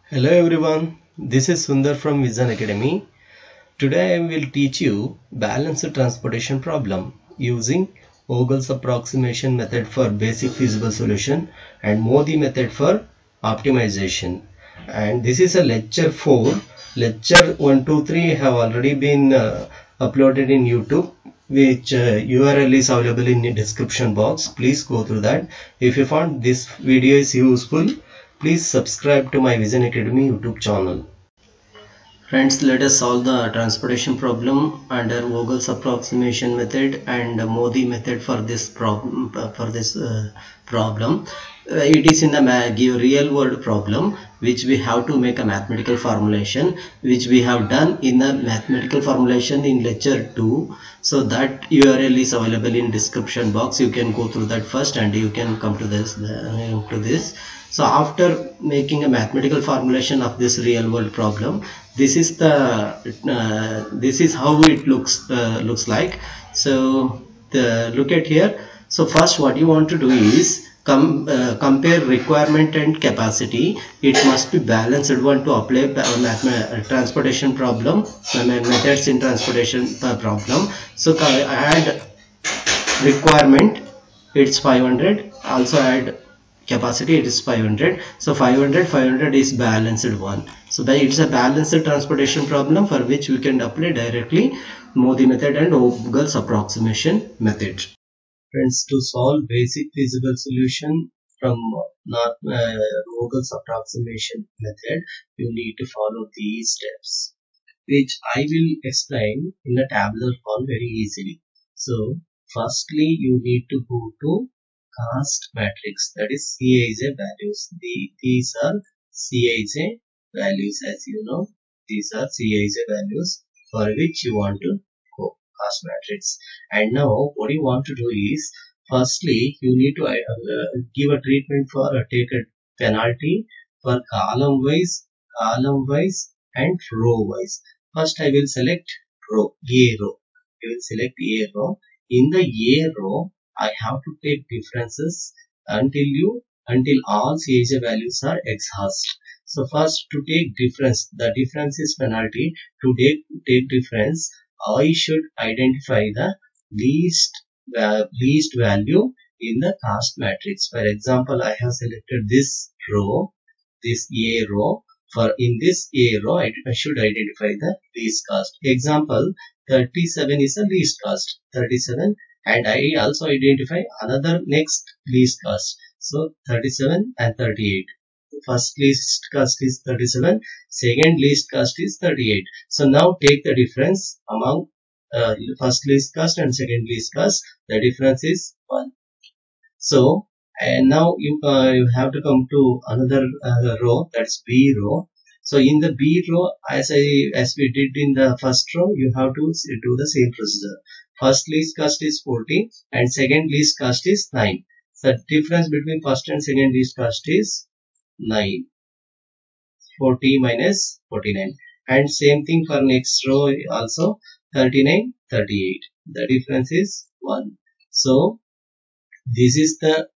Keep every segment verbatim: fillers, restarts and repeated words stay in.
Hello everyone, this is Sundar from Vision Academy. Today I will teach you balanced transportation problem using Vogel's approximation method for basic feasible solution and Modi method for optimization. And this is a lecture four. Lecture one, two, three have already been uh, uploaded in YouTube, which uh, U R L is available in the description box. Please go through that. If you found this video is useful, please subscribe to my Vision Academy YouTube channel. Friends, let us solve the transportation problem under Vogel's approximation method and Modi method for this problem. For this uh, problem, uh, it is in the real world problem which we have to make a mathematical formulation, which we have done in the mathematical formulation in lecture two. So that U R L is available in description box. You can go through that first and you can come to this uh, to this. So after making a mathematical formulation of this real world problem, this is the uh, this is how it looks uh, looks like. So the, look at here. So first what you want to do is com uh, compare requirement and capacity. It must be balanced one to apply uh, transportation problem uh, methods in transportation uh, problem. So add requirement, it's five hundred, also add capacity, it is five hundred. So five hundred five hundred is balanced one. So that it's a balanced transportation problem for which we can apply directly Modi method and Vogel's approximation method. Friends, to solve basic feasible solution from not uh, Vogel's approximation method, you need to follow these steps, which I will explain in a tabular form very easily. So firstly you need to go to cost matrix, that is C I J values. The, these are C I J values, as you know. These are C I J values for which you want to go cost matrix. And now what you want to do is, firstly you need to uh, give a treatment for uh, take a penalty for column wise, column wise and row wise. First I will select row, A row. I will select A row. In the A row, I have to take differences until you until all C I J values are exhaust. So first, to take difference, the difference is penalty. To take take difference, I should identify the least uh, least value in the cost matrix. For example, I have selected this row, this A row. For in this A row, I, I should identify the least cost. Example, thirty-seven is the least cost. thirty-seven. And I also identify another next least cost. So thirty-seven and thirty-eight. First least cost is thirty-seven. Second least cost is thirty-eight. So now take the difference among uh, first least cost and second least cost. The difference is one. So and now you, uh, you have to come to another uh, row, that's B row. So in the B row, as I as we did in the first row, you have to do the same procedure. First least cost is forty and second least cost is nine. So the difference between first and second least cost is nine. forty minus forty-nine. And same thing for next row also, thirty-nine, thirty-eight. The difference is one. So this is the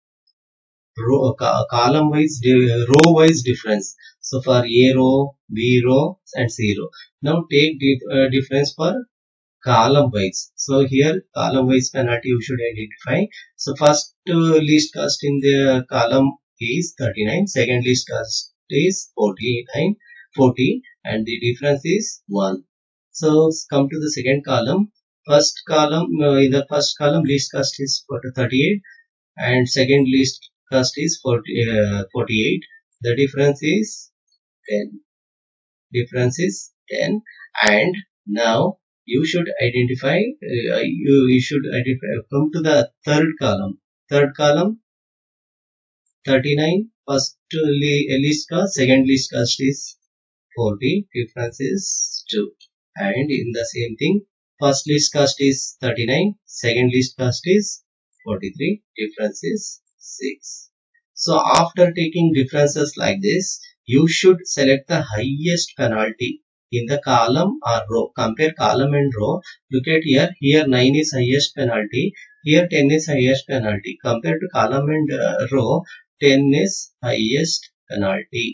row, column wise, row wise difference. So for A row, B row and C row. Now take the uh, difference for column wise. So here column wise penalty you should identify. So first uh, least cost in the column is thirty-nine, second least cost is forty-nine, forty, and the difference is one. So come to the second column. First column, uh, in the first column least cost is thirty-eight and second least cost is forty, uh, forty-eight. The difference is ten. Difference is ten. And now you should identify, uh, you, you should identify, come to the third column. Third column, thirty-nine, first least cost, second least cost is forty, difference is two. And in the same thing, first least cost is thirty-nine, second least cost is forty-three, difference is six. So after taking differences like this, you should select the highest penalty in the column or row. Compare column and row. Look at here. Here nine is highest penalty. Here ten is highest penalty. Compared to column and uh, row, ten is highest penalty.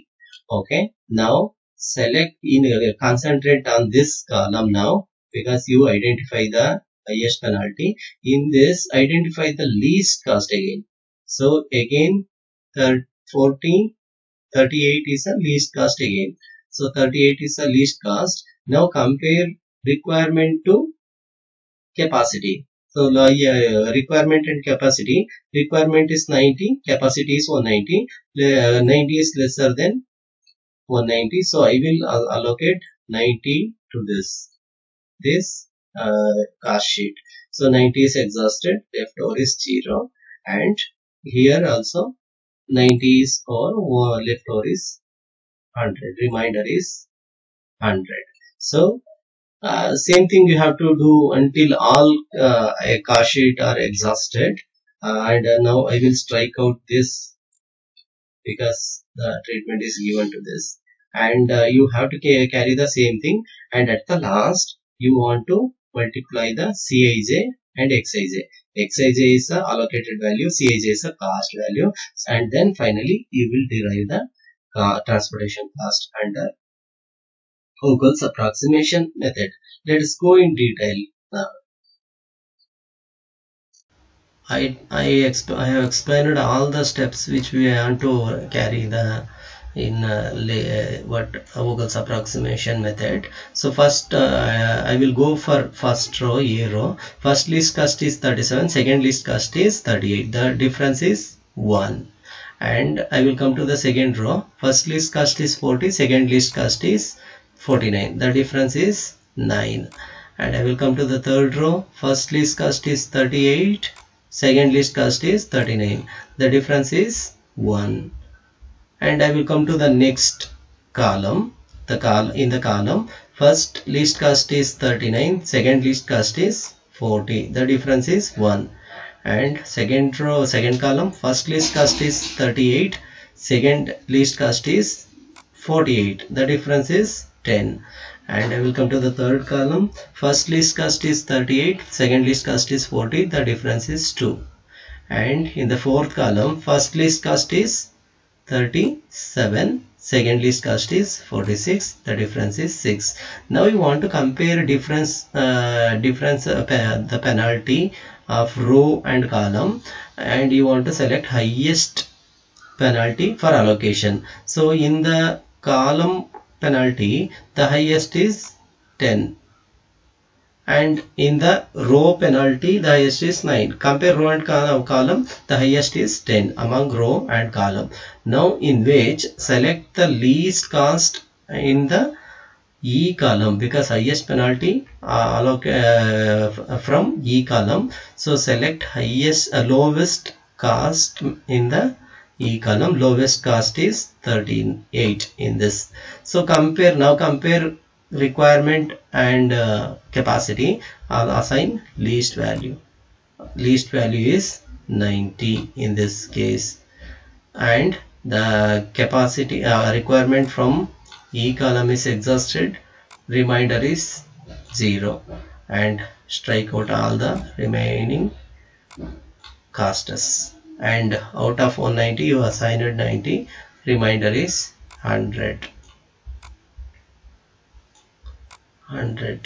Okay, now select in uh, concentrate on this column now, because you identify the highest penalty. In this, identify the least cost again. So again, forty, thirty-eight is the least cost again. So thirty-eight is the least cost. Now compare requirement to capacity. So uh, requirement and capacity. Requirement is ninety, capacity is one ninety. Uh, ninety is lesser than one ninety. So I will allocate ninety to this this uh, cost sheet. So ninety is exhausted, left over is zero, and here also ninety is or left over is one hundred. Remainder is one hundred. So uh, same thing you have to do until all uh, a cost sheet are exhausted. Uh, and uh, now I will strike out this because the treatment is given to this, and uh, you have to ca carry the same thing, and at the last you want to multiply the C I J and X I J. X I J is the allocated value, C I J is the cost value, and then finally you will derive the uh, transportation cost under Ogle's approximation method. Let us go in detail now. I, I, exp I have explained all the steps which we want to carry the in uh, uh, what Ogle's approximation method. So first uh, I will go for first row, A row. First least cost is thirty-seven, second least cost is thirty-eight. The difference is one. And I will come to the second row. First least cost is forty, second least cost is forty-nine. The difference is nine. And I will come to the third row. First least cost is thirty-eight, second least cost is thirty-nine. The difference is one. And I will come to the next column. The col in the column, first least cost is thirty-nine, second least cost is forty. The difference is one. And second row, second column, first least cost is thirty-eight, second least cost is forty-eight. The difference is ten. And I will come to the third column. First least cost is thirty-eight, second least cost is forty. The difference is two. And in the fourth column, first least cost is thirty-seven, second least cost is forty-six. The difference is six. Now you want to compare difference uh, difference uh, the penalty of row and column, and you want to select highest penalty for allocation. So in the column penalty, the highest is ten, and in the row penalty the highest is nine. Compare row and column, the highest is ten among row and column. Now in which select the least cost in the E column, because highest penalty uh, uh, from E column. So select highest uh, lowest cost in the E column. Lowest cost is thirty-eight in this. So compare now compare requirement and uh, capacity. I'll assign least value. Least value is ninety in this case, and the capacity uh, requirement from E column is exhausted, remainder is zero, and strike out all the remaining costs, and out of one ninety you assigned ninety, remainder is one hundred. one hundred.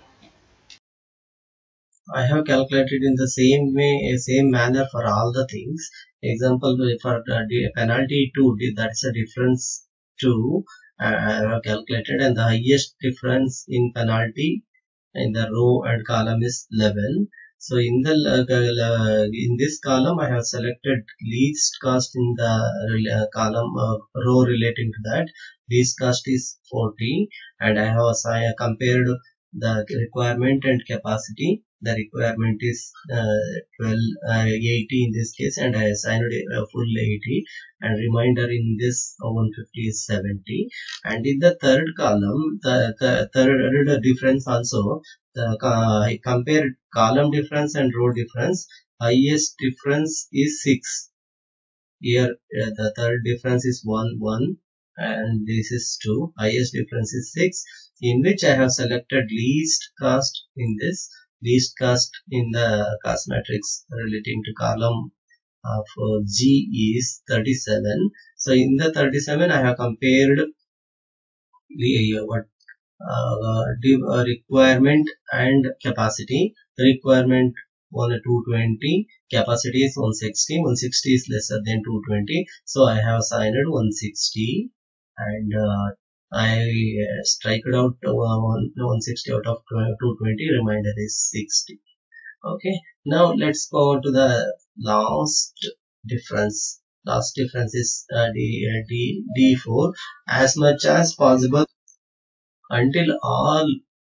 I have calculated in the same way, same manner for all the things. Example, for the penalty two, that's a difference two. Uh, I have calculated, and the highest difference in penalty in the row and column is eleven. So in the uh, in this column I have selected least cost in the uh, column uh, row relating to that. Least cost is forty, and I have assigned, compared the requirement and capacity. The requirement is uh, twelve uh, eighty in this case, and I assigned a full eighty, and remainder in this uh, one fifty is seventy. And in the third column, the, the third difference also, the uh, I compared column difference and row difference. Highest difference is six. Here uh, the third difference is one one, and this is two. Highest difference is six, in which I have selected least cost in this. Least cost in the cost matrix relating to column of uh, G is thirty-seven. So in the thirty-seven I have compared the uh, what uh, div, uh, requirement and capacity. Requirement on a two twenty, capacity is one sixty, one sixty is lesser than two twenty, so I have assigned one sixty, and uh, I uh, strike it out uh, one sixty out of two twenty, remainder is sixty. Okay, now let's go on to the last difference. Last difference is uh, D, uh, D, D4. As much as possible, until all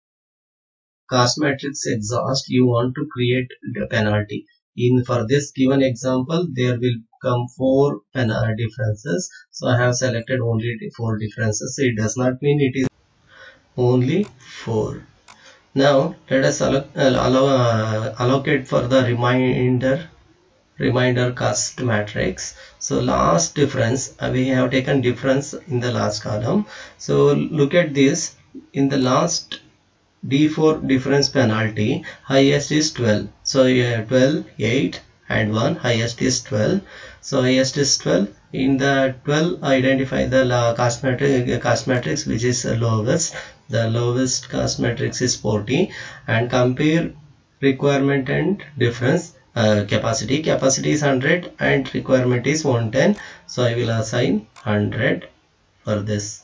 cost matrix exhaust, you want to create the penalty. In for this given example, there will come four penalty differences. So I have selected only four differences. It does not mean it is only four. Now let us alloc allow, uh, allocate for the remainder remainder cost matrix. So last difference, uh, we have taken difference in the last column. So look at this. In the last D four difference penalty, highest is twelve. So you have twelve, eight and one, highest is twelve. So highest is twelve. In the twelve, identify the cost matrix, cost matrix which is lowest. The lowest cost matrix is forty, and compare requirement and difference. Uh, capacity capacity is one hundred and requirement is one ten, so I will assign one hundred for this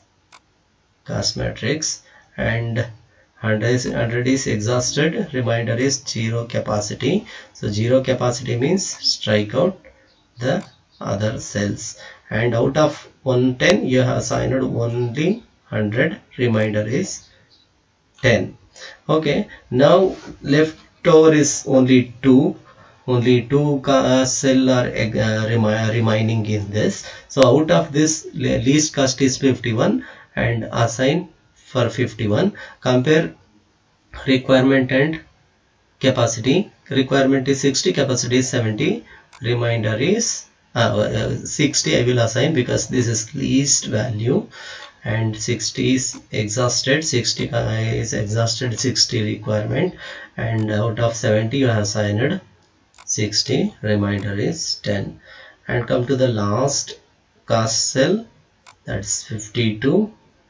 cost matrix, and one hundred is, one hundred is exhausted, remainder is zero capacity. So zero capacity means strike out the other cells, and out of one ten you have assigned only one hundred, remainder is ten. Okay, now left over is only two. Only two uh, cell are uh, remaining in this. So out of this, least cost is fifty-one and assign for fifty-one. Compare requirement and capacity. Requirement is sixty, capacity is seventy, remainder is uh, uh, sixty. I will assign because this is least value, and sixty is exhausted. sixty is exhausted, sixty requirement, and out of seventy you have assigned sixty, remainder is ten. And come to the last cost cell, that's fifty-two,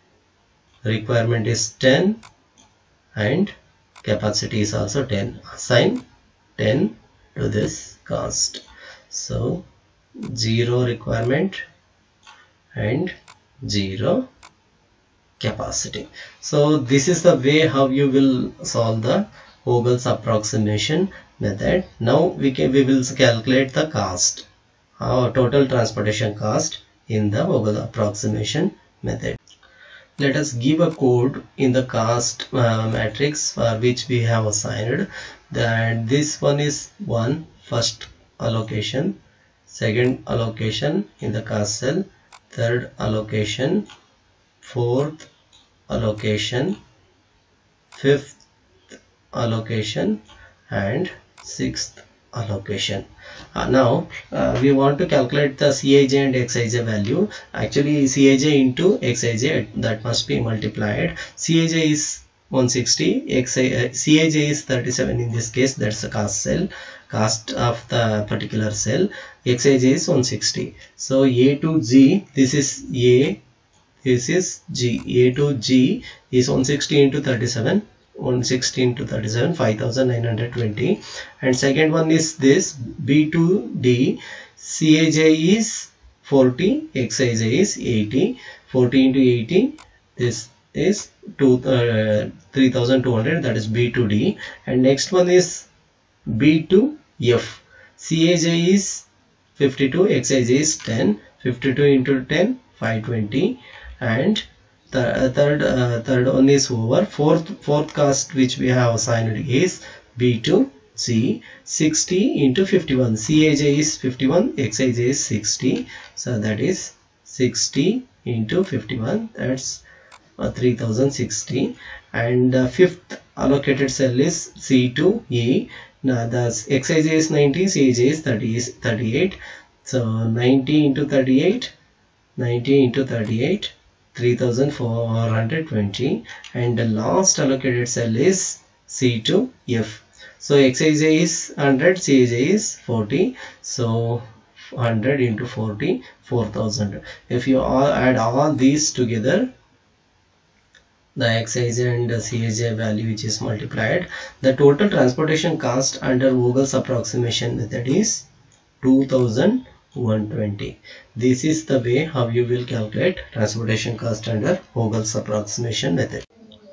requirement is ten and capacity is also ten. Assign ten to this cost. So zero requirement and zero capacity. So this is the way how you will solve the Vogel's approximation method. Now we can we will calculate the cost, our total transportation cost in the Vogel approximation method. Let us give a code in the cost uh, matrix for which we have assigned that this one is one, first allocation, second allocation in the cost cell, third allocation, fourth allocation, fifth allocation, and sixth allocation. Uh, now uh, we want to calculate the C I J and X I J value. Actually C I J into X I J, that must be multiplied. C I J is one sixty, X I, uh, C I J is thirty-seven in this case, that's the cost cell, cost of the particular cell. X I J is one sixty. So A to G, this is A, this is G. A to G is one sixty into thirty-seven, one sixty into thirty-seven, five thousand nine hundred twenty. And second one is this B to D, C I J is forty, X I J is eighty, forty into eighty, this is two, uh, three thousand two hundred, that is B to D. And next one is B to F, C I J is fifty-two, X I J is ten, fifty-two into ten, five twenty. And the third uh, third one is over. Fourth fourth cost which we have assigned is B to C, sixty into fifty-one. C I J is fifty-one, X I J is sixty, so that is sixty into fifty-one, that's uh, three thousand sixty. And uh, fifth allocated cell is C to E. Now the X I J is ninety, C I J is thirty, is thirty-eight, so ninety into thirty-eight, ninety into thirty-eight, three thousand four hundred twenty. And the last allocated cell is C to F. So X I J is one hundred, C I J is forty, so one hundred into forty, four thousand. If you all add all these together, the Xij and the Cij value which is multiplied, the total transportation cost under Vogel's approximation method is two thousand one hundred twenty. This is the way how you will calculate transportation cost under Vogel's approximation method.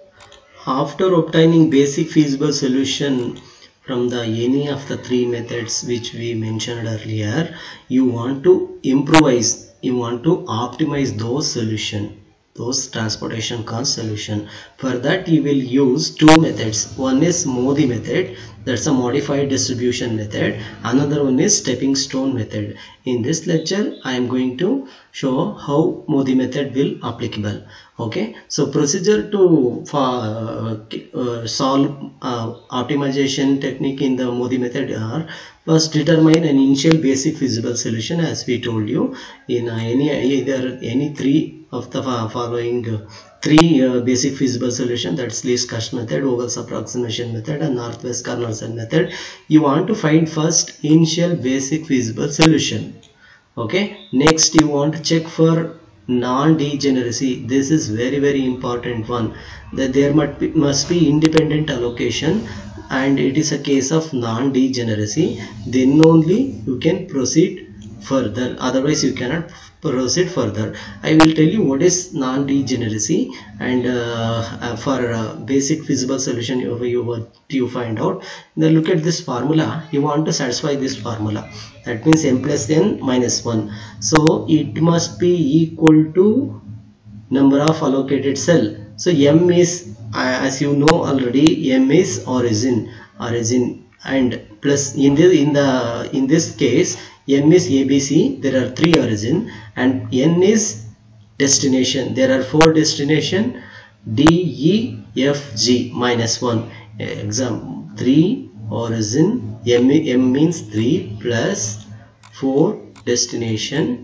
After obtaining basic feasible solution from the any of the three methods which we mentioned earlier, you want to improvise, you want to optimize those solution, those transportation cost solution. For that you will use two methods. One is Modi method, that's a modified distribution method. Another one is stepping stone method. In this lecture I am going to show how Modi method will applicable. Okay, so procedure to uh, uh, solve uh, optimization technique in the Modi method are: first, determine an initial basic feasible solution, as we told you. In uh, any either any three of the following uh, three uh, basic feasible solution, that's least cost method, Vogel's approximation method, and Northwest Cornelsen method. You want to find first initial basic feasible solution. Okay, next you want to check for non-degeneracy. This is very very important one, that there must be, must be independent allocation, and it is a case of non-degeneracy. Then only you can proceed further, otherwise you cannot proceed further. I will tell you what is non-degeneracy, and uh, for uh, basic feasible solution you, you what you find out. Then look at this formula. You want to satisfy this formula, that means m plus n minus one. So it must be equal to number of allocated cell. So m is, uh, as you know already, m is origin origin and plus in the in the in this case m is A B C, there are three origin, and n is destination, there are four destination, D E F G minus one. Example, three origin, m, m means three plus four destination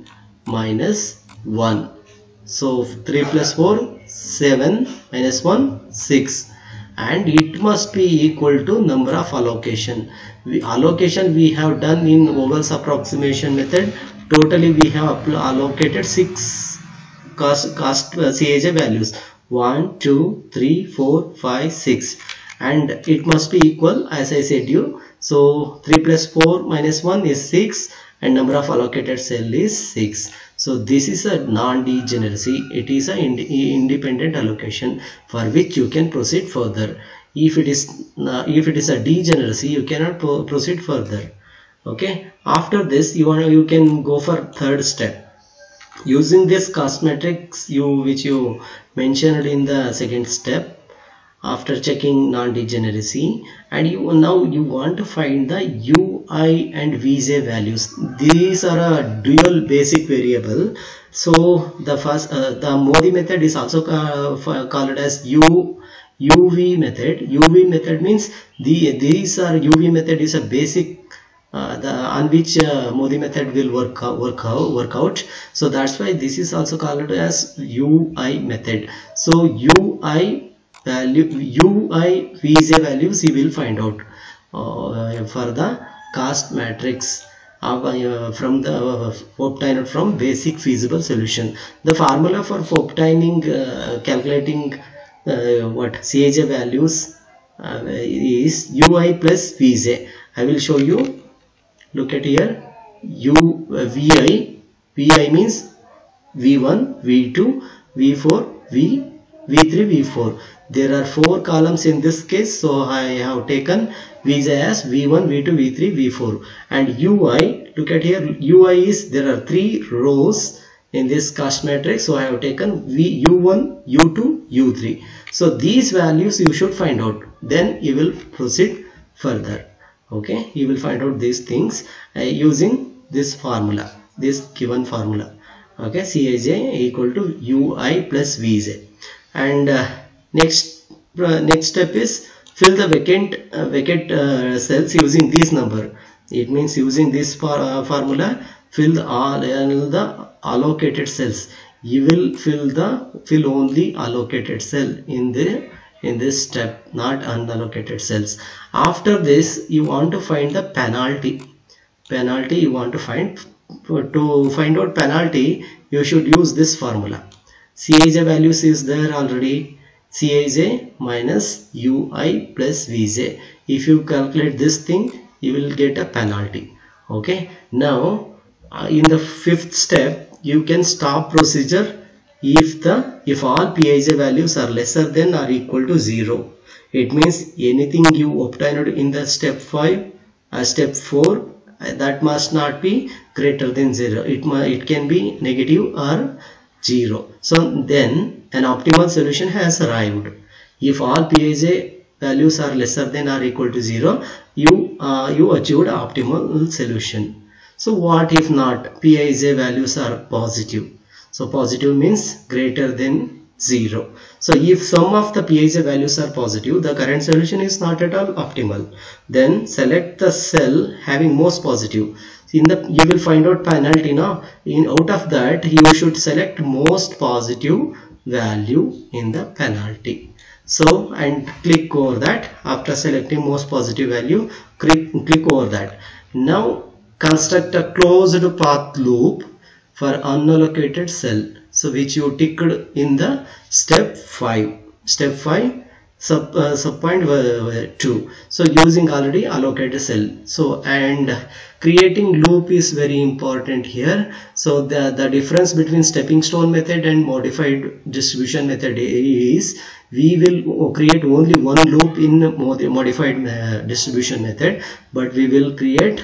minus one. So three plus four, seven, minus one, six, and it must be equal to number of allocation. We, allocation we have done in Vogel's approximation method. Totally we have allocated six cost, cost uh, C I J values, one, two, three, four, five, six, and it must be equal, as I said you. So three plus four minus one is six, and number of allocated cell is six. So this is a non-degeneracy. It is an ind independent allocation for which you can proceed further. If it is uh, if it is a degeneracy, you cannot pro proceed further. Okay. After this, you want you can go for third step. Using this cost matrix, you which you mentioned in the second step. After checking non-degeneracy, and you now you want to find the U I and V J values. These are a dual basic variable. So the first uh, the Modi method is also uh, called as U UV method. U V method means the these are U V method is a basic uh, the on which uh, Modi method will work out, work out work out. So that's why this is also called as U I method. So U I value, U I V J values you will find out uh, for the cost matrix of, uh, from the uh, obtained from basic feasible solution. The formula for obtaining uh, calculating uh, what C I J values uh, is U I plus V J. I will show you. Look at here. U uh, V I V I means V one, V two, V four, V V three, V four. There are four columns in this case, so I have taken V J as V one, V two, V three, V four, and U I. Look at here. U I is there are three rows in this cost matrix, so I have taken V U one, U two, U three. So these values you should find out. Then you will proceed further. Okay, you will find out these things uh, using this formula, this given formula. Okay, C I J equal to U I plus V J. And uh, next uh, next step is fill the vacant uh, vacant uh, cells using this number. It means using this for, uh, formula, fill the, all uh, the allocated cells. You will fill the fill only allocated cell in the in this step, not unallocated cells. After this, you want to find the penalty. Penalty you want to find for, to find out penalty, you should use this formula. C I J values is there already. C I J minus U I plus V J. If you calculate this thing, you will get a penalty. Okay. Now, uh, in the fifth step, you can stop procedure if the if all P I J values are lesser than or equal to zero. It means anything you obtained in the step five, uh, step four, uh, that must not be greater than zero. It it can be negative or zero. So then an optimal solution has arrived. If all P I J values are lesser than or equal to zero, you uh, you achieved optimal solution. So what if not? P I J values are positive. So positive means greater than zero. So if some of the P I J values are positive, the current solution is not at all optimal. Then select the cell having most positive. In the you will find out penalty now. In out of that, you should select most positive value in the penalty. So and click over that. After selecting most positive value, click click over that. Now construct a closed path loop for unallocated cell, so which you ticked in the step five. Step five, sub uh, sub point two. So using already allocated cell. So and creating loop is very important here. So the the difference between stepping stone method and modified distribution method is we will create only one loop in modified uh, distribution method, but we will create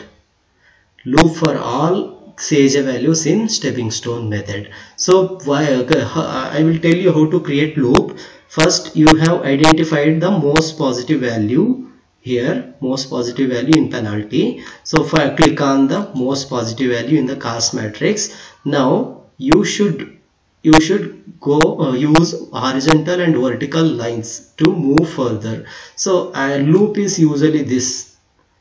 loop for all C I J values in stepping stone method. So why I will tell you how to create loop. First, you have identified the most positive value here, most positive value in penalty. So if I click on the most positive value in the cost matrix, now you should you should go uh, use horizontal and vertical lines to move further. So a loop is usually this.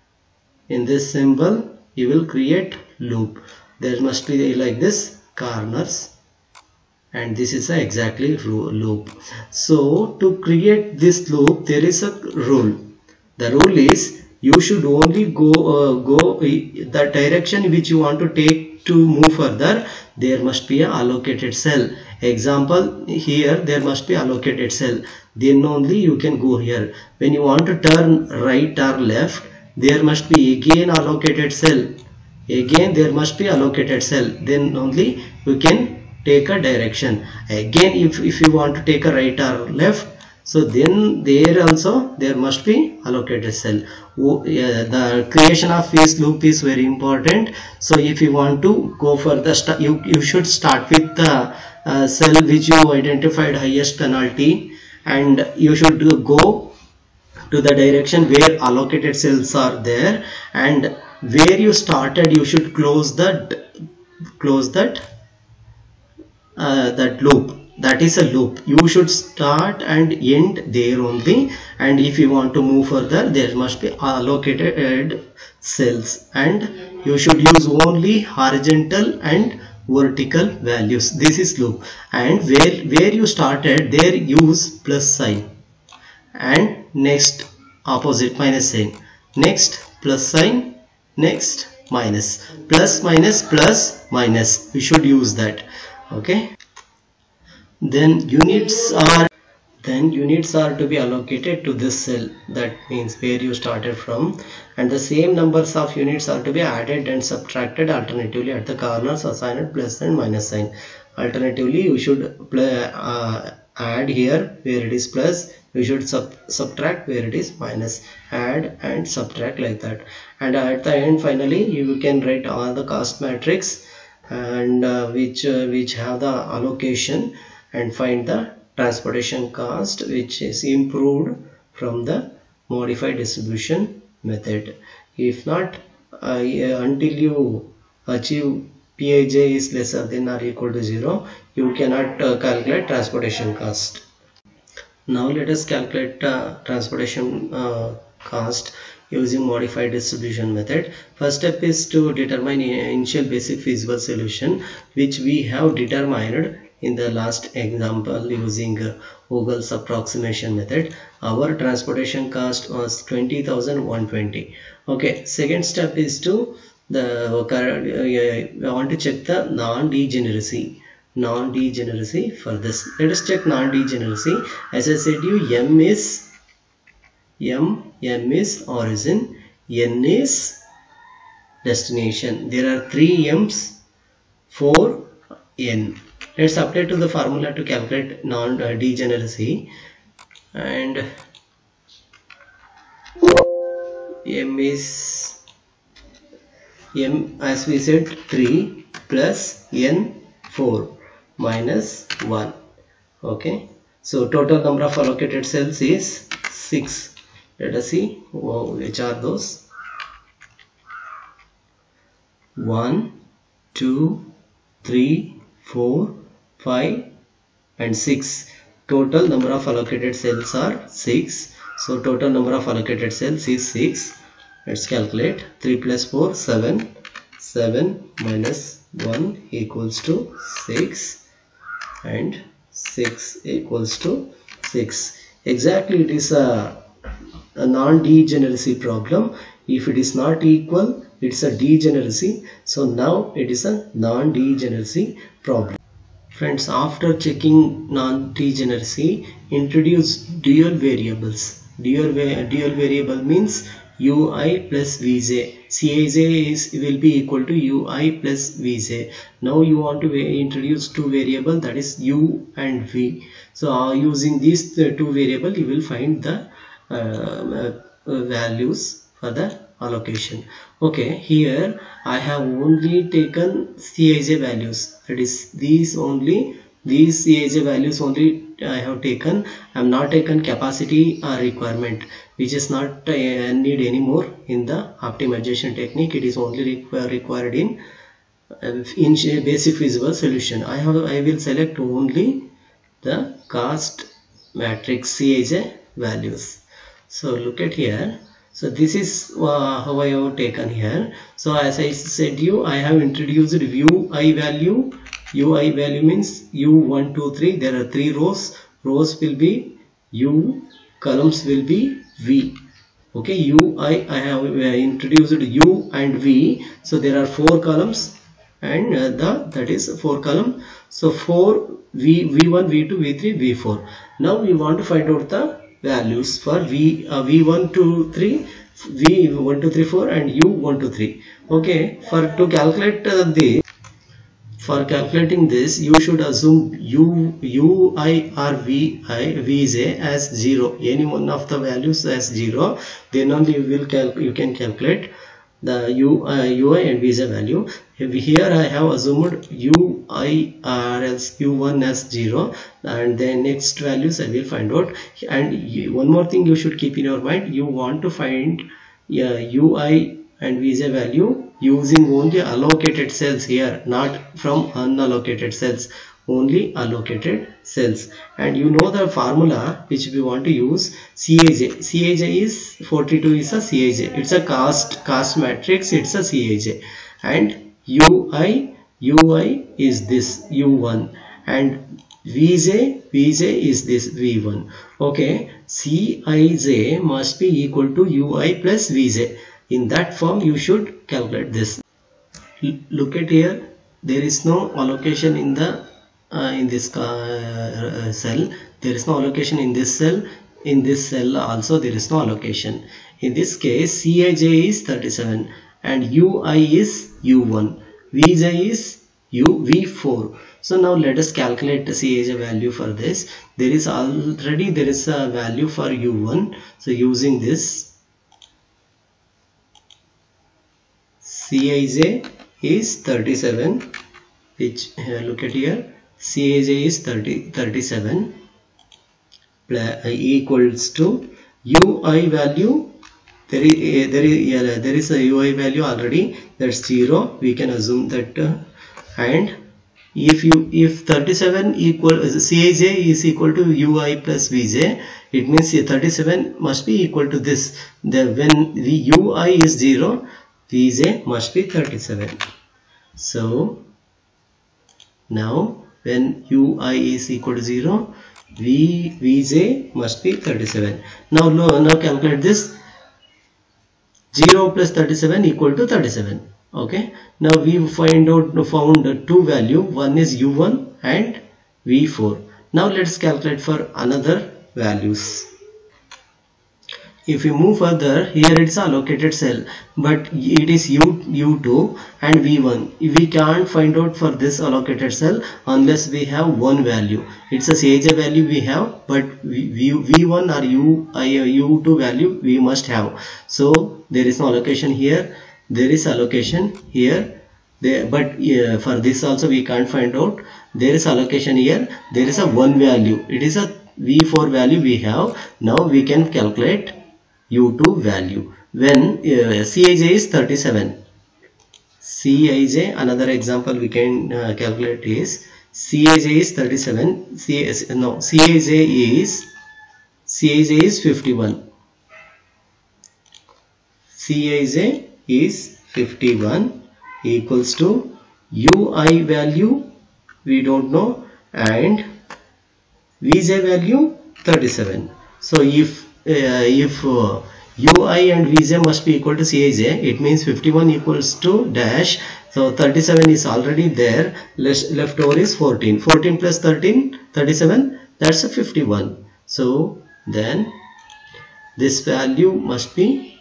In this symbol, you will create loop. There must be like this corners, and this is a exactly loop. So to create this loop, there is a rule. The rule is you should only go uh, go the direction which you want to take to move further. There must be an allocated cell. Example, here there must be allocated cell. Then only you can go here. When you want to turn right or left, there must be again allocated cell. Again there must be allocated cell. Then only you can take a direction. Again, if, if you want to take a right or left, so then there also there must be allocated cell. Oh, yeah, the creation of phase loop is very important. So if you want to go for the you, you should start with the uh, cell which you identified highest penalty, and you should go to the direction where allocated cells are there, and where you started you should close that close that uh, that loop. That is a loop. You should start and end there only, and if you want to move further, there must be allocated cells, and you should use only horizontal and vertical values. This is loop. And where where you started, there use plus sign, and next opposite minus sign, next plus sign, next minus, plus minus plus minus. We should use that. Okay. Then units are then units are to be allocated to this cell. That means where you started from, and the same numbers of units are to be added and subtracted alternatively at the corners assigned plus and minus sign. Alternatively, you should play, uh, add here where it is plus, you should sub subtract where it is minus. Add and subtract like that, and at the end finally you can write all the cost matrix and uh, which uh, which have the allocation, and find the transportation cost which is improved from the modified distribution method. If not, uh, until you achieve P I J is lesser than or equal to zero, you cannot uh, calculate transportation cost. Now let us calculate uh, transportation uh, cost using modified distribution method. First step is to determine initial basic feasible solution, which we have determined in the last example using uh, Vogel's approximation method. Our transportation cost was twenty thousand one hundred twenty. Okay, second step is to the current, uh, I want to check the non-degeneracy. Non-degeneracy for this. Let us check non-degeneracy. As I said you, M is M, M is origin, N is destination. There are three M's, four N. Let's apply to the formula to calculate non-degeneracy. And M is M, as we said, three plus N four minus one. Okay, so total number of allocated cells is six. Let us see which are those. one, two, three, four, five and six. Total number of allocated cells are six. So total number of allocated cells is six. Let's calculate. Three plus four, seven. seven minus one equals to six, and six equals to six. Exactly, it is a, a non-degeneracy problem. If it is not equal, it's a degeneracy. So now it is a non-degeneracy problem. Friends, after checking non-degeneracy, introduce dual variables. Dual, dual variable means ui plus vj. Cij is will be equal to ui plus vj. Now you want to introduce two variable, that is u and v. So uh, using these two variable, you will find the uh, uh, values for the allocation. Okay, here I have only taken Cij values, that is these only, these Cij values only I have taken. I have not taken capacity or requirement, which is not uh, need anymore in the optimization technique. It is only requ required in uh, in basic feasible solution. I have I will select only the cost matrix Cij values. So look at here. So this is uh, how I have taken here. So as I said you, I have introduced ui value. Ui value means u one, two, three. There are three rows. Rows will be u, columns will be v. Okay, ui I have introduced u and v. So there are four columns, and uh, the that is four column. So four v, v1, v2, v3, v four. Now we want to find out the values for v uh, v one, two, three, v one, two, three, four, and u one, two, three. Okay, for to calculate uh, the for calculating this, you should assume u ui or vi vj as zero. Any one of the values as zero, then only you will cal you can calculate the u uh, ui and vj value. Here I have assumed ui or else u one as zero, and then next values I will find out. And you, one more thing you should keep in your mind, you want to find uh, ui and vj value using only allocated cells here, not from unallocated cells, only allocated cells. And you know the formula which we want to use, Cij. Cij is forty-two is a Cij. It's a cost cost matrix. It's a Cij. And ui ui is this u one, and vj vj is this v one. Okay, Cij must be equal to ui plus vj. In that form you should calculate this. L look at here, there is no allocation in the uh, in this uh, cell. There is no allocation in this cell. In this cell also there is no allocation. In this case, Cij is thirty-seven and ui is u one, vj is u v four. So now let us calculate the Cij value for this. There is already there is a value for u one. So using this, Cij is thirty-seven, which uh, look at here, Cij is thirty, thirty-seven equals to ui value. There is uh, there is uh, there is a ui value already, that's zero. We can assume that, uh, and if you if thirty-seven equal uh, Cij is equal to ui plus vj, it means thirty-seven must be equal to this. The when the ui is zero, vj must be thirty-seven. So now when ui is equal to zero, v vj must be thirty-seven. Now now calculate this. zero plus thirty-seven equal to thirty-seven. Okay, now we find out found two value, one is U one and V four. Now let's calculate for another values. If we move further, here it's allocated cell, but it is U, U2 and V one. We can't find out for this allocated cell unless we have one value. It's a C I J value we have, but V one or U, U two value we must have. So there is no allocation here, there is allocation here. There, but uh, for this also we can't find out. There is allocation here, there is a one value. It is a V four value we have. Now we can calculate U two value when uh, C I J is thirty-seven. C I J, another example we can uh, calculate is C I J is thirty-seven. C no C I J is C I J is fifty-one. C I J is fifty-one equals to U I value we don't know and V J value thirty-seven. So if uh, if uh, U I and V J must be equal to C I J, it means fifty-one equals to dash. So thirty-seven is already there. Left, left over is fourteen. fourteen plus thirteen, thirty-seven. That's a fifty-one. So then this value must be,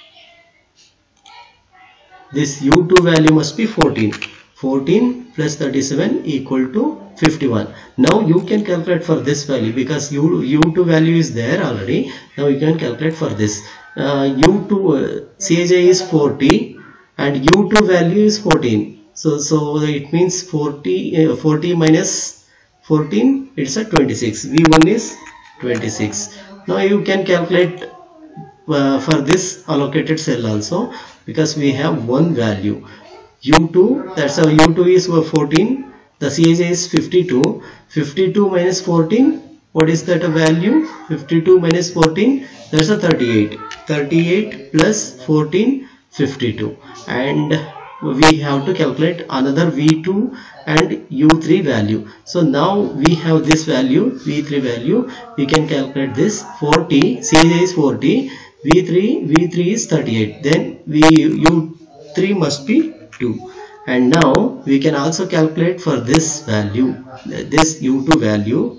this U two value must be fourteen. fourteen plus thirty-seven equal to fifty-one. Now you can calculate for this value because U, U two value is there already. Now you can calculate for this. Uh, U two uh, C I J is forty and U two value is fourteen. So so it means forty uh, forty minus fourteen, it's a twenty-six. V one is twenty-six. Now you can calculate uh, for this allocated cell also because we have one value. U two, that's how U two is fourteen. The C I J is fifty-two. fifty-two minus fourteen, what is that a value? fifty-two minus fourteen, that's a thirty-eight. thirty-eight plus fourteen, fifty-two. And we have to calculate another V two and U three value. So now we have this value, V three value. We can calculate this. forty, C I J is forty. V three, V three is thirty-eight. Then V, U three must be two. And now we can also calculate for this value, this U two value.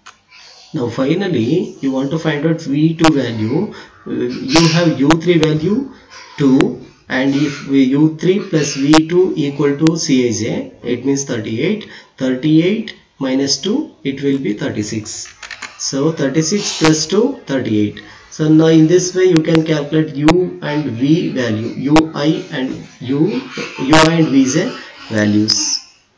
Now finally you want to find out V two value. You have U three value two, and if we U three plus V two equal to C I J, it means thirty-eight. thirty-eight minus two, it will be thirty-six. So thirty-six plus two, thirty-eight. So now in this way you can calculate U and V value, U I and U, U I and V J values.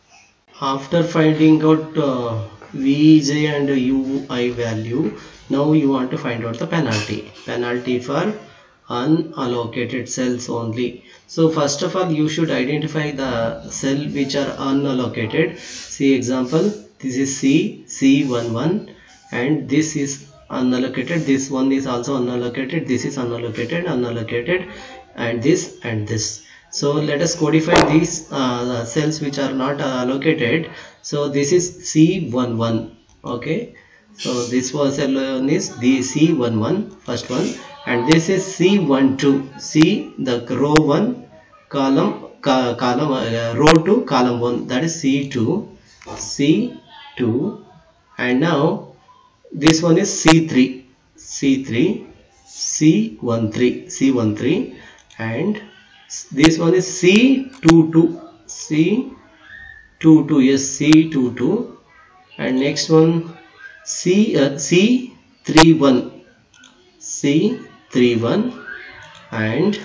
After finding out uh, V J and U I value, now you want to find out the penalty. Penalty for unallocated cells only. So first of all you should identify the cell which are unallocated. See example, this is C, C eleven and this is unallocated, this one is also unallocated, this is unallocated, unallocated and this and this. So let us codify these uh, cells which are not uh, allocated. So this is C eleven. Okay, so this was one is the C eleven, first one, and this is C twelve. C the row one, column ca column uh, row two, column one, that is C two, C two, and now this one is C three, C three, C thirteen, C thirteen, and this one is C twenty-two, C twenty-two, yes, C twenty-two, and next one C uh, C thirty-one, C thirty-one, and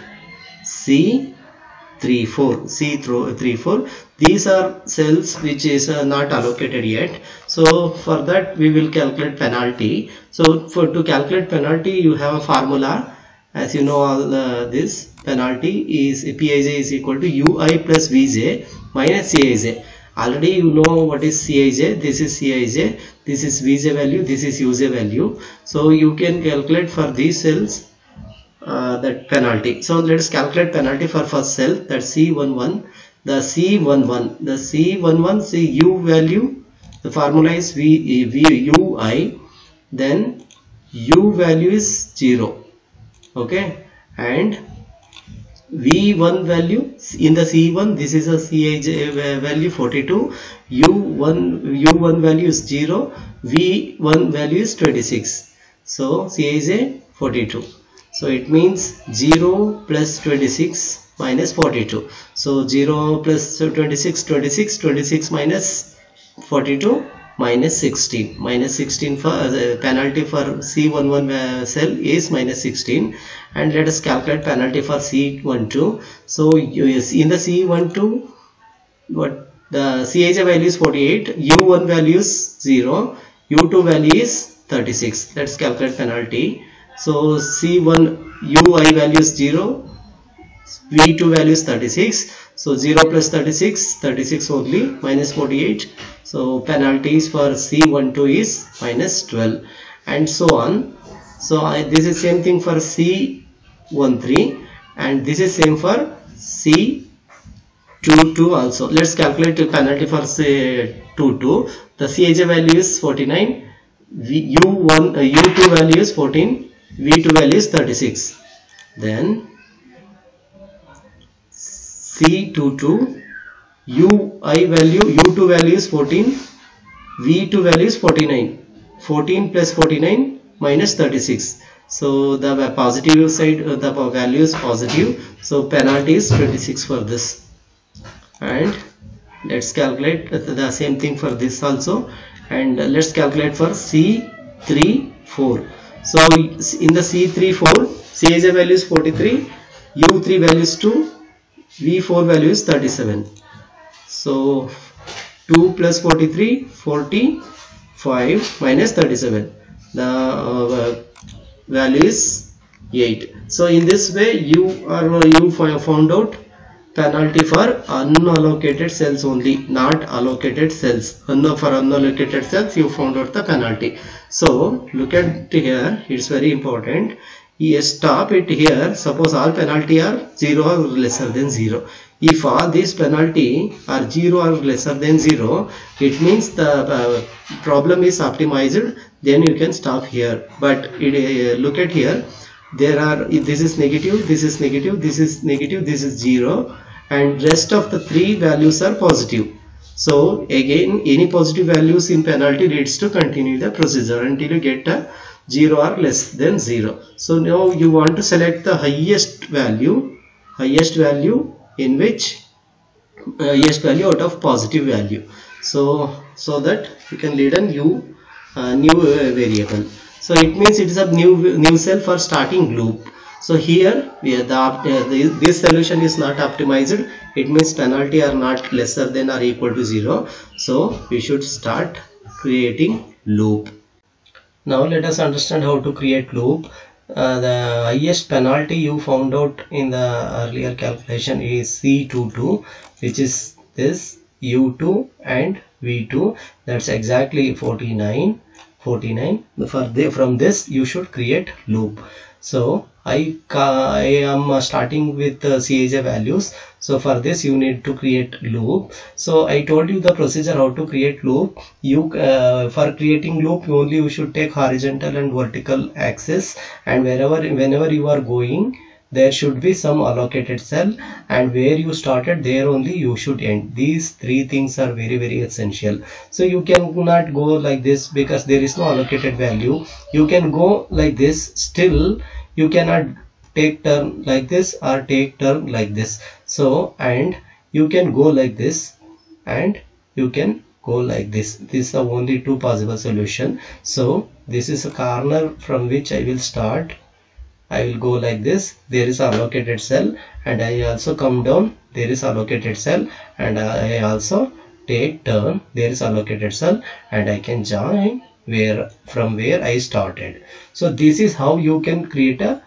C thirty-four, C thirty-four. These are cells which is uh, not allocated yet. So for that we will calculate penalty. So for to calculate penalty you have a formula. As you know, all uh, this penalty is P I J is equal to U I plus V J minus C I J. Already you know what is C I J. This is C I J. This is V J value. This is U J value. So you can calculate for these cells uh, that penalty. So let us calculate penalty for first cell, that C eleven. The C eleven, the C eleven, C U value, the formula is V, v U I, then U value is zero. Okay, and V one value in the C one, this is a C I J value forty-two, U one U one value is zero, V one value is twenty-six. So C I J forty-two. So it means zero plus twenty-six minus forty-two. So zero plus twenty-six, twenty-six, twenty-six minus forty-two minus sixteen. Minus sixteen for uh, penalty for C eleven uh, cell is minus sixteen. And let us calculate penalty for C twelve. So in the C twelve, what the C I J value is forty-eight, U one value is zero, U two value is thirty-six. Let's calculate penalty. So C one U I value is zero, V two value is thirty-six. So zero plus thirty-six, thirty-six only, minus forty-eight. So penalties for C twelve is minus twelve, and so on. So I, this is same thing for C thirteen, and this is same for C twenty-two also. Let's calculate the penalty for say twenty-two. The C I J value is forty-nine, v, U one uh, U two value is fourteen, V two value is thirty-six. Then C twenty-two, U I value, U two value is fourteen, V two value is forty-nine. fourteen plus forty-nine minus thirty-six. So the positive side, uh, the value is positive. So penalty is twenty-six for this. And let's calculate the same thing for this also. And let's calculate for C thirty-four. So in the C thirty-four, C I J value is forty-three, U three value is two, V four value is thirty-seven. So two plus forty-three, forty-five minus thirty-seven. The uh, value is eight. So in this way you are you found out penalty for unallocated cells only, not allocated cells. For unallocated cells you found out the penalty. So look at here, it's very important. Yes, stop it here. Suppose all penalty are zero or lesser than zero. If all these penalty are zero or lesser than zero, it means the uh, problem is optimized. Then you can stop here. But it, uh, look at here. There are, this is negative, this is negative, this is negative, this is zero, and rest of the three values are positive. So again, any positive values in penalty leads to continue the procedure until you get a zero or less than zero. So now you want to select the highest value, highest value in which uh, highest value out of positive value. So so that you can lead a new uh, new uh, variable. So it means it is a new new cell for starting loop. So here we are the, uh, the this solution is not optimized. It means penalty are not lesser than or equal to zero. So we should start creating loop. Now let us understand how to create loop. Uh, the highest penalty you found out in the earlier calculation is C twenty-two, which is this U two and V two. That's exactly forty-nine. forty-nine. For the, from this you should create loop. So I, I am starting with uh, C I J values. So for this you need to create loop. So I told you the procedure how to create loop. You uh, for creating loop only you should take horizontal and vertical axis, and wherever whenever you are going there should be some allocated cell, and where you started there only you should end. These three things are very very essential. So you cannot go like this because there is no allocated value. You can go like this, still you cannot take turn like this or take turn like this. So and you can go like this and you can go like this. These are only two possible solution. So this is a corner from which I will start. I will go like this, there is allocated cell, and I also come down, there is allocated cell, and I also take turn, there is allocated cell, and I can join where from where I started. So this is how you can create a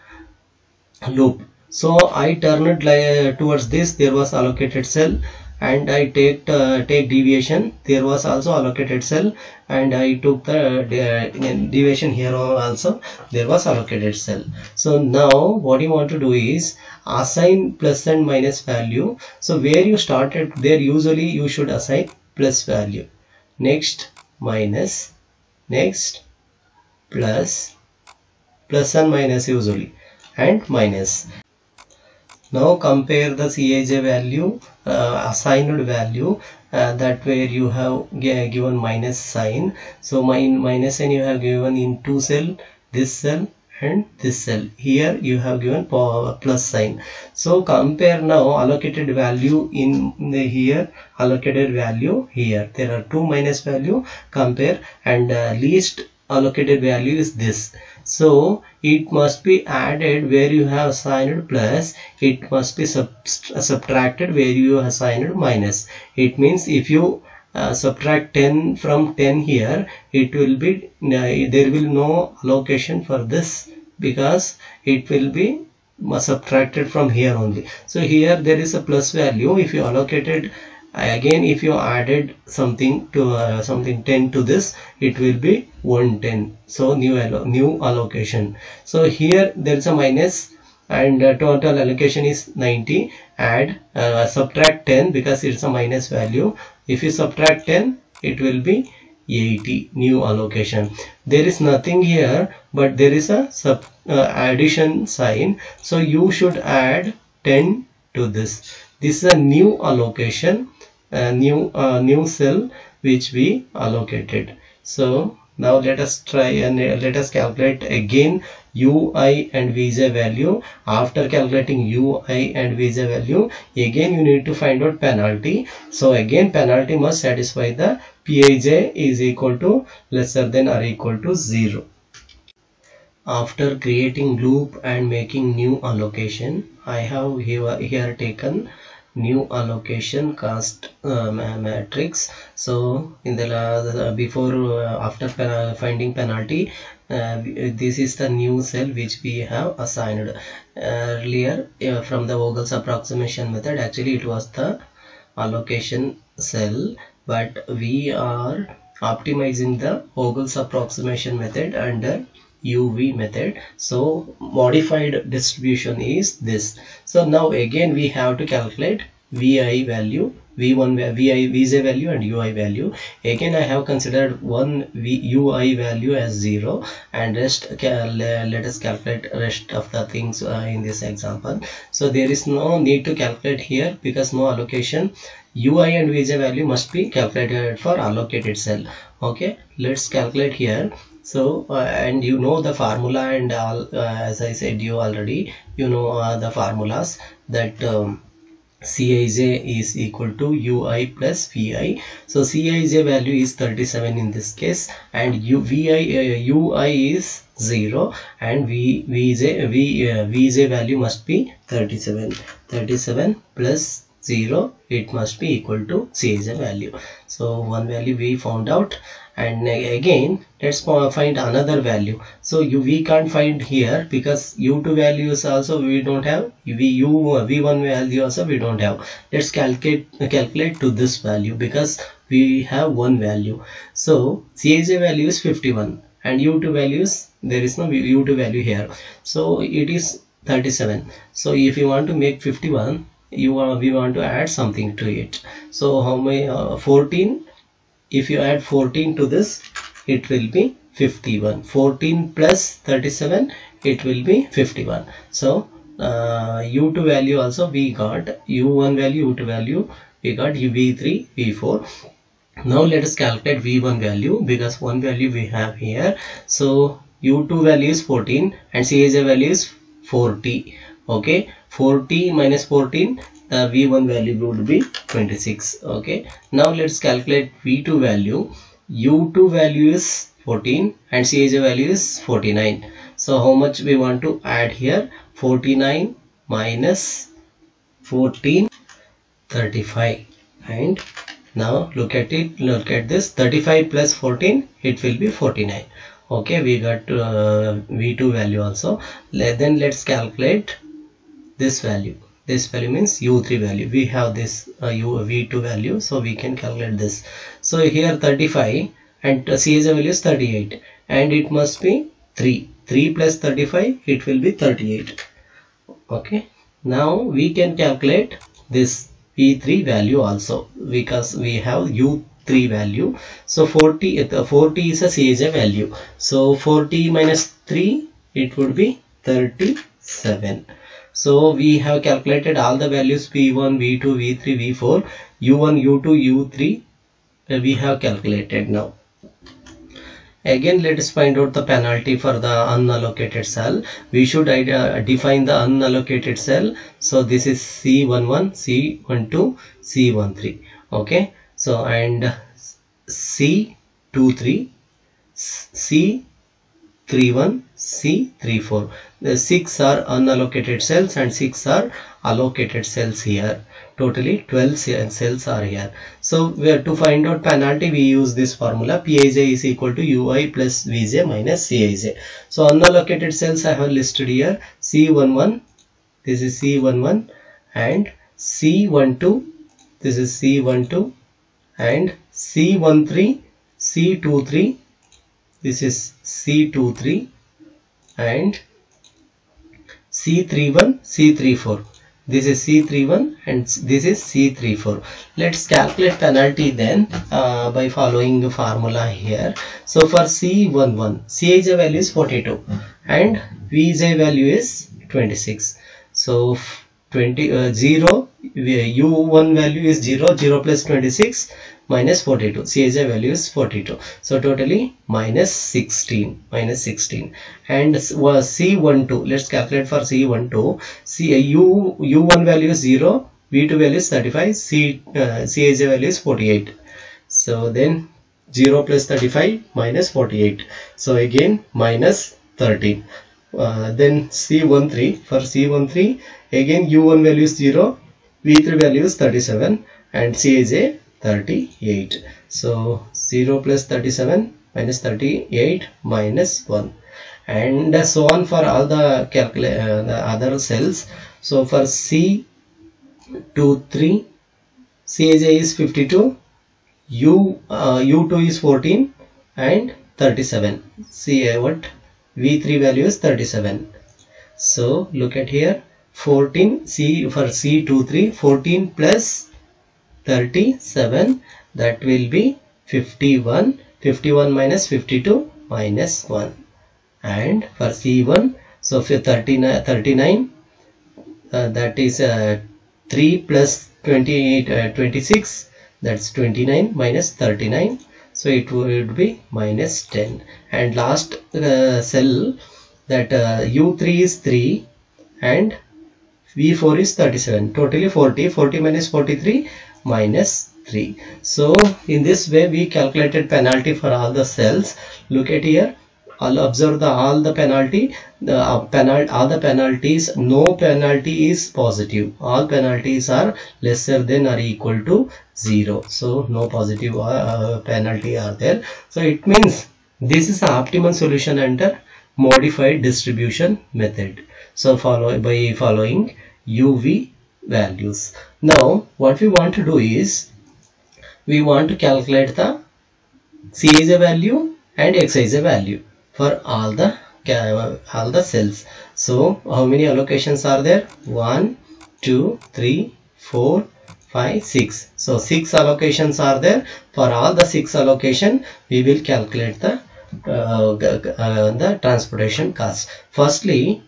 loop. So I turned like towards this, there was allocated cell, and I take uh, take deviation, there was also allocated cell, and I took the uh, deviation here also, there was allocated cell. So now what you want to do is assign plus and minus value. So where you started there usually you should assign plus value, next minus, next plus, plus and minus usually, and minus. Now compare the C I J value, uh, assigned value, uh, that where you have given minus sign. So min minus sign you have given in two cell, this cell and this cell. Here you have given plus sign. So compare now allocated value in the here, allocated value here. There are two minus value, compare, and uh, least allocated value is this. So it must be added where you have assigned plus, it must be sub subtracted where you have assigned minus. It means if you uh, subtract ten from ten here, it will be uh, there will no allocation for this, because it will be subtracted from here only. So here there is a plus value. If you allocated again, if you added something to uh, something ten to this, it will be one ten. So new allo new allocation. So here there is a minus, and uh, total allocation is ninety. Add uh, subtract ten because it's a minus value. If you subtract ten, it will be eighty, new allocation. There is nothing here, but there is a sub uh, addition sign. So you should add ten to this. This is a new allocation, a new uh, new cell which we allocated. So now let us try and uh, let us calculate again U I and V J value. After calculating U I and V J value, again you need to find out penalty. So again penalty must satisfy the P I J is equal to lesser than or equal to zero. After creating loop and making new allocation, I have here, here taken new allocation cost uh, matrix. So in the uh, before uh, after pen finding penalty, uh, this is the new cell which we have assigned. Uh, earlier uh, from the Vogel's approximation method, actually it was the allocation cell, but we are optimizing the Vogel's approximation method under U V method. So modified distribution is this. So now again we have to calculate V I value, V one, V I, V J value and U I value. Again I have considered one v, U I value as zero, and rest let us calculate rest of the things uh, in this example. So there is no need to calculate here because no allocation. U I and V J value must be calculated for allocated cell. Okay, let's calculate here. So uh, and you know the formula, and all uh, as I said you already, you know uh, the formulas, that um, C I J is equal to U I plus V I. So C I J value is thirty-seven in this case, and U V I uh, U I is zero, and V VJ V uh, V J value must be thirty-seven. thirty-seven plus zero, it must be equal to C I J value. So one value we found out, and again let's find another value. So you we can't find here because U two values also we don't have, V U V one value also we don't have. Let's calculate calculate to this value because we have one value. So C I J value is fifty-one and U two values, there is no U two value here, so it is thirty-seven. So if you want to make fifty-one, you uh, we want to add something to it. So how many uh, fourteen, if you add fourteen to this, it will be fifty-one. fourteen plus thirty-seven, it will be fifty-one. So uh, U two value also we got, U one value, U two value we got, V three, V four. Now let us calculate V one value because one value we have here. So U two value is fourteen and C I J value is forty. Okay, forty minus fourteen, the V one value would be twenty-six. Okay, now let's calculate V two value. U two value is fourteen and C I J value is forty-nine. So how much we want to add here? forty-nine minus fourteen, thirty-five. And now look at it, look at this, thirty-five plus fourteen, it will be forty-nine. Okay, we got uh, V two value also. Then let's calculate this value. This value means U three value. We have this uh, U V two value, so we can calculate this. So here thirty-five and uh, C I J value is thirty-eight, and it must be three. three plus thirty-five, it will be thirty-eight. Okay, now we can calculate this V three value also because we have U three value. So forty, forty is a C I J value. So forty minus three, it would be thirty-seven. So we have calculated all the values V one, V two, V three, V four, U one, U two, U three uh, we have calculated now. Again, let us find out the penalty for the unallocated cell. We should uh, define the unallocated cell. So this is C eleven, C twelve, C thirteen. Okay. So and C twenty-three, C thirty-one, C thirty-four. The six are unallocated cells and six are allocated cells here. Totally twelve cells are here. So we have to find out penalty. We use this formula. Pij is equal to Ui plus Vj minus Cij. So unallocated cells I have listed here. C eleven, this is C eleven, and C twelve, this is C twelve, and C thirteen, C twenty-three, this is C twenty-three, and C thirty-one, C thirty-four. This is C thirty-one and this is C thirty-four. Let's calculate penalty then uh, by following the formula here. So for C eleven, Cij value is forty-two and Vj value is twenty-six. So twenty uh, zero, U one value is zero, zero plus twenty-six minus forty-two. Cij value is forty-two. So totally minus sixteen, minus sixteen. And uh, C twelve, let's calculate for C twelve. C, uh, U, U one value is zero, V two value is thirty-five, C, uh, Cij value is forty-eight. So then zero plus thirty-five minus forty-eight. So again minus thirteen. Uh, then C thirteen, for C thirteen, again U one value is zero, V three value is thirty-seven and Cij thirty-eight. So zero plus thirty-seven minus thirty-eight minus one, and so on for all the calculate uh, the other cells. So for C twenty-three, Cij is fifty-two, U uh, U two is fourteen and thirty-seven. See uh, what V three value is thirty-seven. So look at here, fourteen, C for C twenty-three, fourteen plus thirty-seven, that will be fifty-one. fifty-one minus fifty-two minus one. And for C one, so for thirty-nine, thirty-nine uh, that is uh, three plus twenty-eight, uh, twenty-six, that's twenty-nine minus thirty-nine, so it would be minus ten. And last uh, cell, that uh, U three is three and V four is thirty-seven, totally forty, forty minus forty-three minus three. So in this way we calculated penalty for all the cells. Look at here, I'll observe the all the penalty, the uh, penalty, all the penalties, no penalty is positive, all penalties are lesser than or equal to zero. So no positive uh, penalty are there. So it means this is the optimal solution under modified distribution method. So follow by following U V values. Now what we want to do is we want to calculate the Cij value and Xij value for all the all the cells. So how many allocations are there? one, two, three, four, five, six. So six allocations are there. For all the six allocation we will calculate the uh, uh, the transportation cost. Firstly,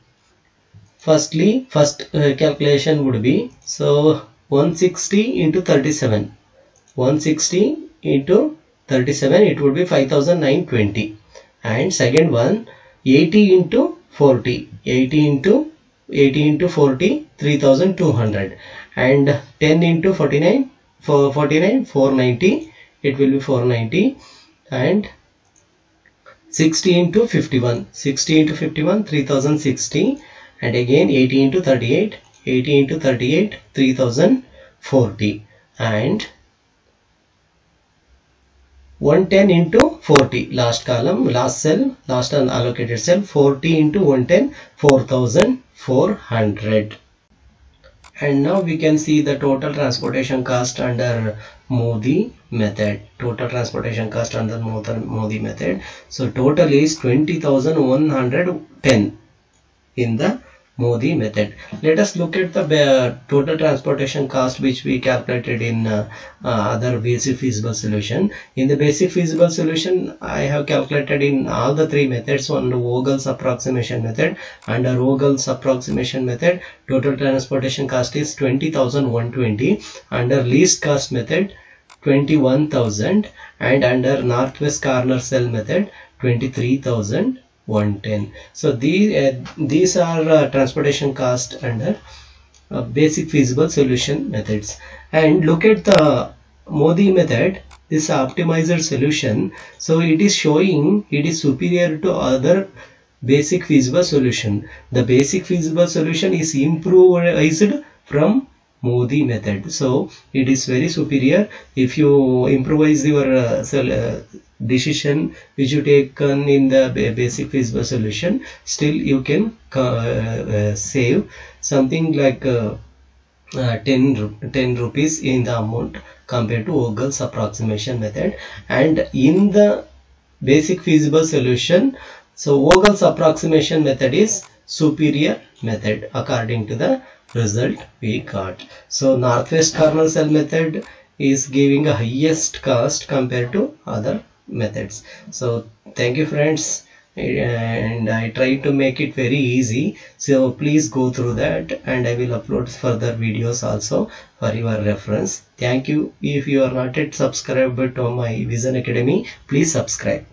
firstly first uh, calculation would be, so one hundred sixty into thirty-seven, one hundred sixty into thirty-seven, it would be five thousand nine hundred twenty. And second one, eighty into forty, eighty into eighty into forty, three thousand two hundred. And ten into forty-nine, for forty-nine, four hundred ninety, it will be four hundred ninety. And sixty into fifty-one, sixty into fifty-one, three thousand sixty. And again eighty into thirty-eight, eighty into thirty-eight, three thousand forty. And one hundred ten into forty, last column, last cell, last unallocated cell, forty into one hundred ten, four thousand four hundred. And now we can see the total transportation cost under Modi method. Total transportation cost under Modi method. So total is twenty thousand one hundred ten in the Modi method. Let us look at the uh, total transportation cost which we calculated in uh, uh, other basic feasible solution. In the basic feasible solution, I have calculated in all the three methods. Under Vogel's approximation method, under Vogel's approximation method, total transportation cost is twenty thousand one hundred twenty. Under least cost method, twenty-one thousand, and under Northwest Corner Cell method, twenty-three thousand one hundred ten. So these uh, these are uh, transportation cost under uh, basic feasible solution methods. And look at the Modi method, this optimizer solution. So it is showing it is superior to other basic feasible solution. The basic feasible solution is improvised from Modi method, so it is very superior. If you improvise your uh, uh, decision which you taken in the basic feasible solution, still you can uh, uh, save something like uh, uh, ten rupees in the amount compared to Vogel's approximation method. And in the basic feasible solution, so Vogel's approximation method is superior method according to the result we got. So Northwest Corner Cell method is giving a highest cost compared to other methods. So thank you friends, and I try to make it very easy, so please go through that, and I will upload further videos also for your reference. Thank you. If you are not yet subscribed to my Vision Academy, please subscribe.